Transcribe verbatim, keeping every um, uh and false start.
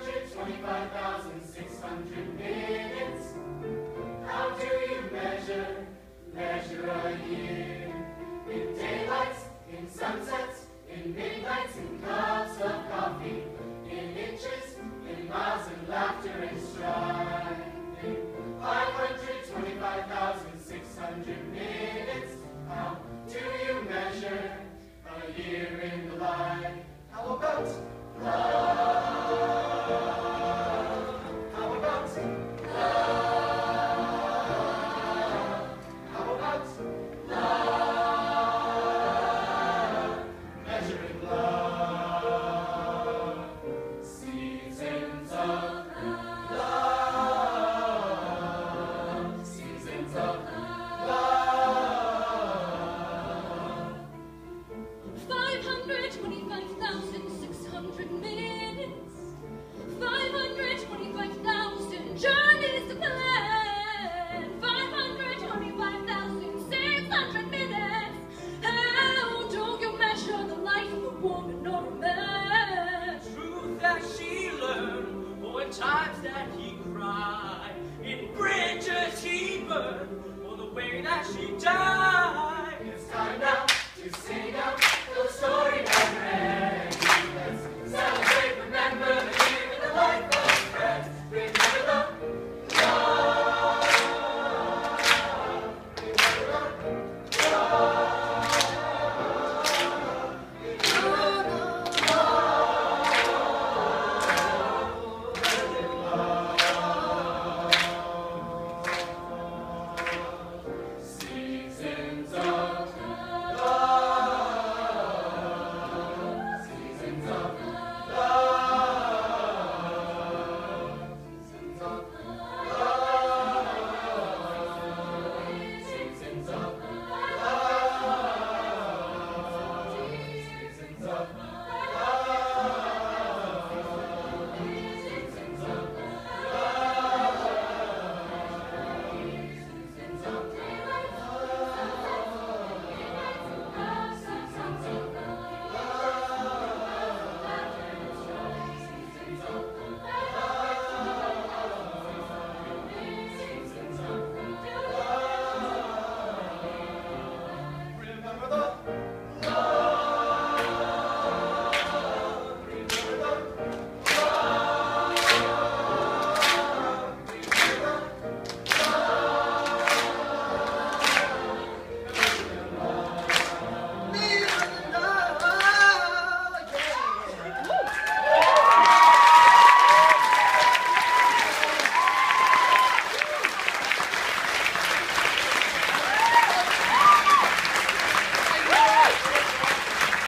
hundred twenty-five thousand six hundred minutes. How do you measure, measure a year? In daylights, in sunsets, in midnights, in cups of coffee, in inches, in miles, in laughter and striving. five hundred twenty-five thousand six hundred minutes. How do you measure a year in the life? How about love? How about love? How about love? Measuring love. Seasons of love. Seasons of love. five hundred twenty-five thousand six hundred minutes. five hundred twenty-five thousand journeys to plan. five hundred twenty-five thousand six hundred minutes. How do you measure the life of a woman or a man? Truth that she learned, or in times that he cried, in bridges he burned, or the way that she died.